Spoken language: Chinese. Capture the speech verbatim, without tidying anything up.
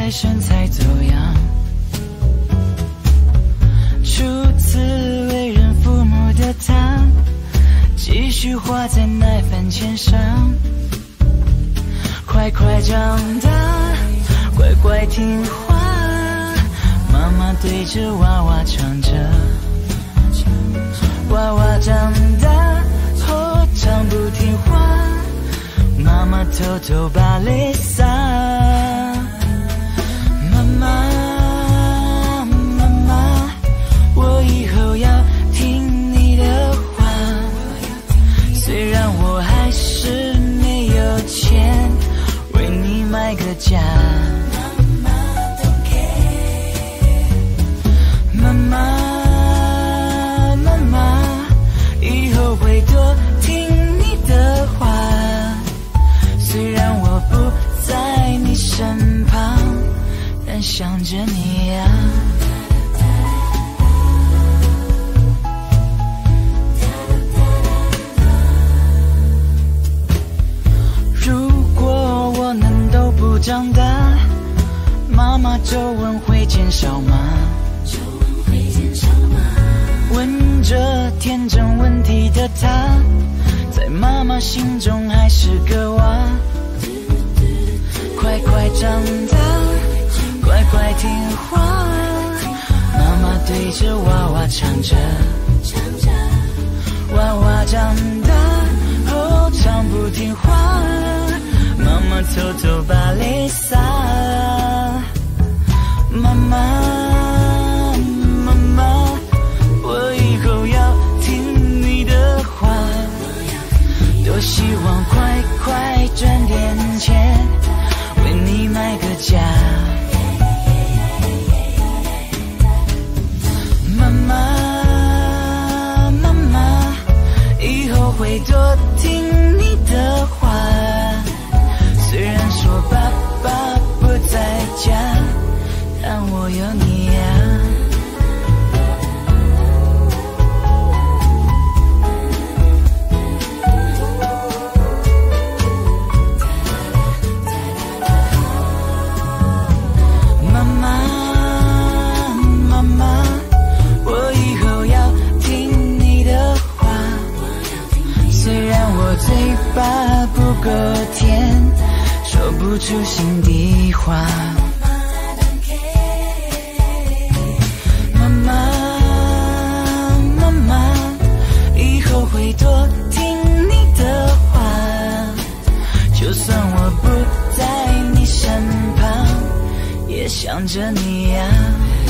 才身材走样。初次为人父母的他，继续画在耐烦签上。快快长大，乖乖听话，妈妈对着娃娃唱着。娃娃长大后常不听话，妈妈偷偷把泪洒。妈妈妈妈，我以后要听你的话，虽然我还是没有钱为你买个家。妈妈妈妈，以后会多听你的话，虽然我不在你身旁，但想着你呀。如果我能都不长大，妈妈皱纹会减少吗？问着天真问题的他，在妈妈心中还是个娃。快快长大，乖乖听话，妈妈对着娃娃唱着。娃娃长大后常不听话，妈妈偷偷把泪洒。妈妈妈妈，我以后要听你的话，多希望快快赚点钱为你买个家。妈妈妈妈，以后会多听你的话，虽然说爸爸不在家，但我有你呀。妈妈妈妈，我以后要听你的话，虽然我嘴巴不够甜，说不出心底话。妈妈妈妈，以后会多听你的话，就算我不在你身旁，也想着你呀。